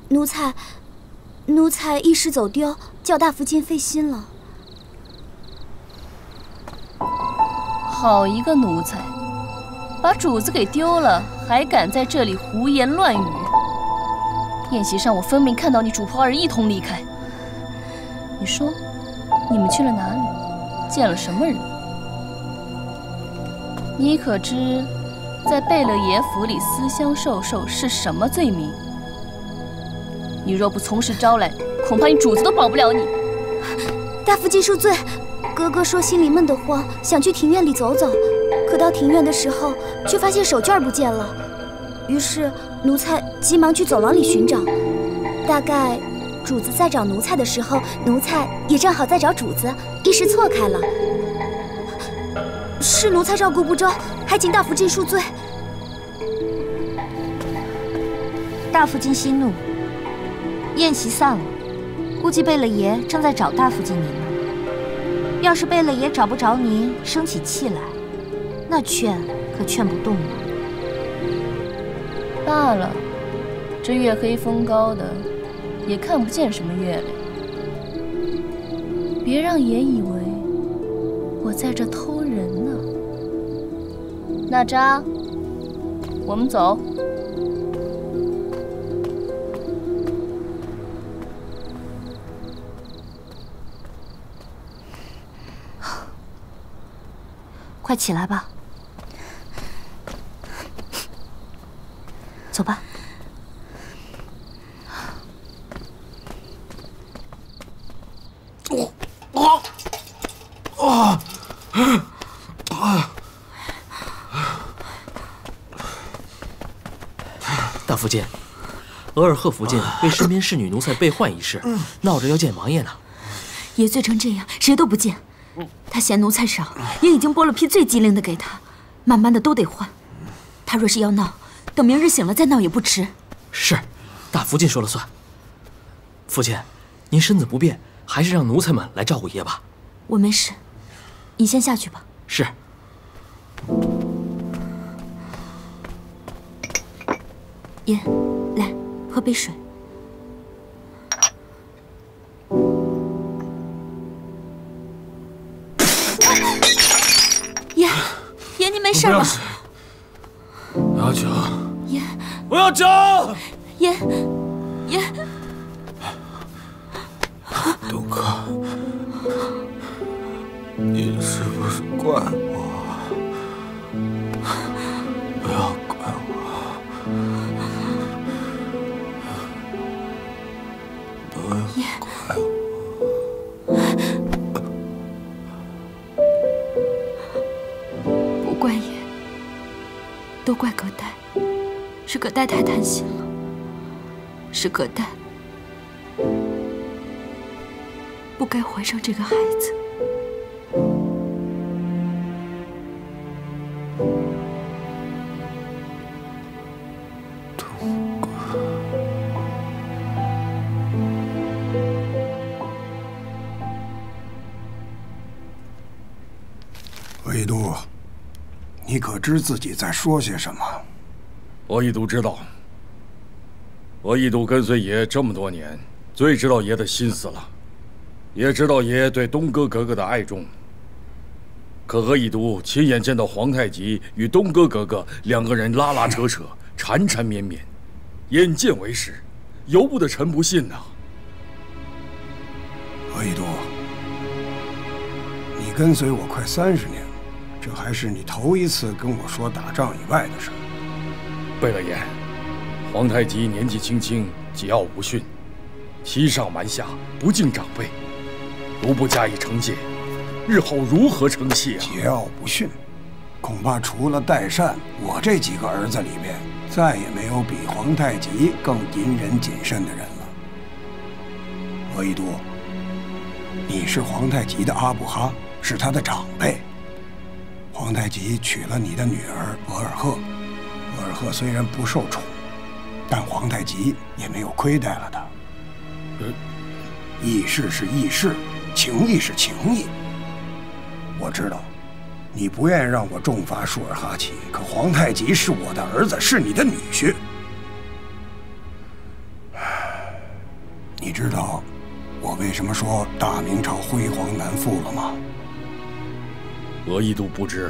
奴才一时走丢，叫大福晋费心了。 好一个奴才，把主子给丢了，还敢在这里胡言乱语！宴席上我分明看到你主仆二人一同离开。你说，你们去了哪里？见了什么人？你可知，在贝勒爷府里私相授受是什么罪名？你若不从实招来，恐怕你主子都保不了你。 大福晋恕罪，哥哥说心里闷得慌，想去庭院里走走，可到庭院的时候，却发现手绢不见了。于是奴才急忙去走廊里寻找。大概主子在找奴才的时候，奴才也正好在找主子，一时错开了。是奴才照顾不周，还请大福晋恕罪。 大福晋息怒。宴席散了，估计贝勒爷正在找大福晋您呢。要是贝勒爷找不着您，生起气来，那劝可劝不动了。 罢了，这月黑风高的，也看不见什么月亮。别让爷以为我在这偷人呢。娜扎，我们走。 快起来吧，走吧。 大福晋，额尔赫福晋为身边侍女奴才被换一事，闹着要见王爷呢。 爷醉成这样，谁都不见。他嫌奴才少，也已经剥了皮最机灵的给他，慢慢的都得换。他若是要闹，等明日醒了再闹也不迟。 是，大福晋说了算。福晋，您身子不便，还是让奴才们来照顾爷吧。 我没事，你先下去吧。 是。 爷，来喝杯水。爷，你没事吧？ 我要酒。 爷， 我要酒。 爷， 东哥，你是不是怪我？不要怪我，不要怪我。 不怪爷，都怪葛代，是葛代太贪心了，是葛代不该怀上这个孩子。 东哥， 魏都，你可知自己在说些什么？ 我一都知道。我一都跟随爷这么多年，最知道爷的心思了，也知道爷对东哥格格的爱重。可和一都亲眼见到皇太极与东哥格格两个人拉拉扯扯、缠缠绵绵，眼见为实，由不得臣不信呐。 魏都，你跟随我快30年了，这还是你头一次跟我说打仗以外的事。 贝勒爷，皇太极年纪轻轻，桀骜不驯，欺上瞒下，不敬长辈，如不加以惩戒，日后如何称谢啊？ 桀骜不驯，恐怕除了代善，我这几个儿子里边，再也没有比皇太极更隐忍谨慎的人了。额亦都，你是皇太极的阿布哈，是他的长辈。皇太极娶了你的女儿额尔赫，额尔赫虽然不受宠，但皇太极也没有亏待了他。义事是义事，情义是情义。我知道，你不愿意让我重罚舒尔哈齐，可皇太极是我的儿子，是你的女婿。 你知道我为什么说大明朝辉煌难复了吗？ 额亦都不知。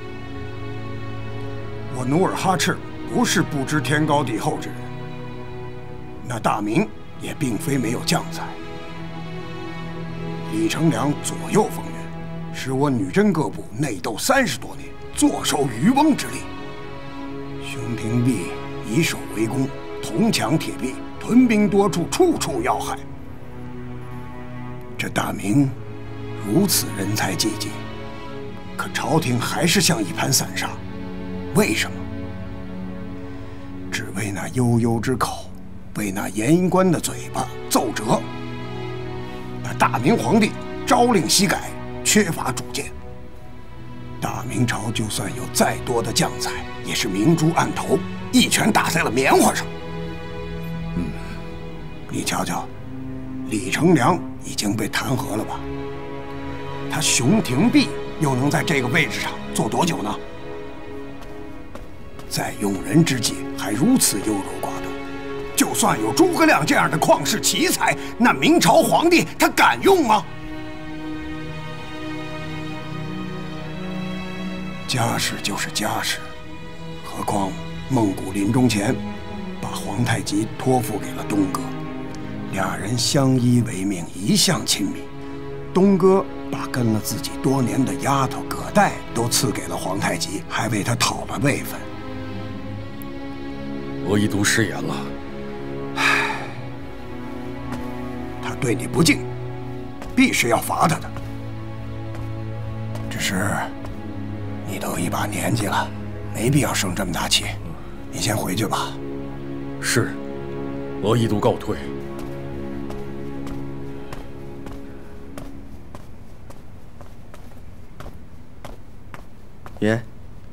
我努尔哈赤不是不知天高地厚之人，那大明也并非没有将才。李成梁左右逢源，使我女真各部内斗30多年，坐收渔翁之利。熊廷弼以守为攻，铜墙铁壁，屯兵多处，处处要害。这大明如此人才济济，可朝廷还是像一盘散沙，为什么？只为那悠悠之口，为那言官的嘴巴奏折。那大明皇帝朝令夕改，缺乏主见。大明朝就算有再多的将才，也是明珠暗投，一拳打在了棉花上。你瞧瞧，李成梁已经被弹劾了吧？他熊廷弼又能在这个位置上坐多久呢？在用人之际还如此优柔寡断，就算有诸葛亮这样的旷世奇才，那明朝皇帝他敢用吗？家事就是家事，何况孟古临终前把皇太极托付给了东哥，俩人相依为命，一向亲密。东哥把跟了自己多年的丫头葛代都赐给了皇太极，还为他讨了位分。 额亦都失言了。 唉，他对你不敬，必是要罚他的。只是你都一把年纪了，没必要生这么大气。你先回去吧。 是，额亦都告退。 爷，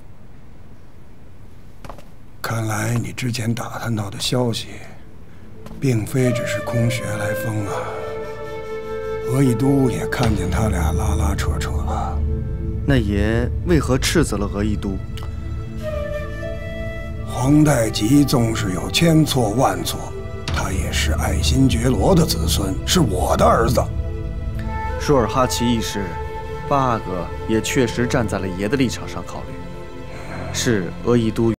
看来你之前打探到的消息，并非只是空穴来风啊。额亦都也看见他俩拉拉扯扯了。 那爷为何斥责了额亦都？ 皇太极纵使有千错万错，他也是爱新觉罗的子孙，是我的儿子。 舒尔哈齐一事，八阿哥也确实站在了爷的立场上考虑，是额亦都